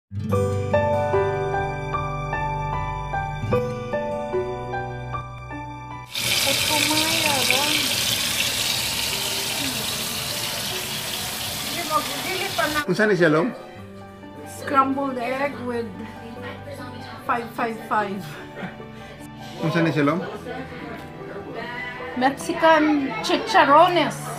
Unsa ni siya, Long? Scrambled egg with 555. Unsa ni siya, Long? Mexican chicharrones.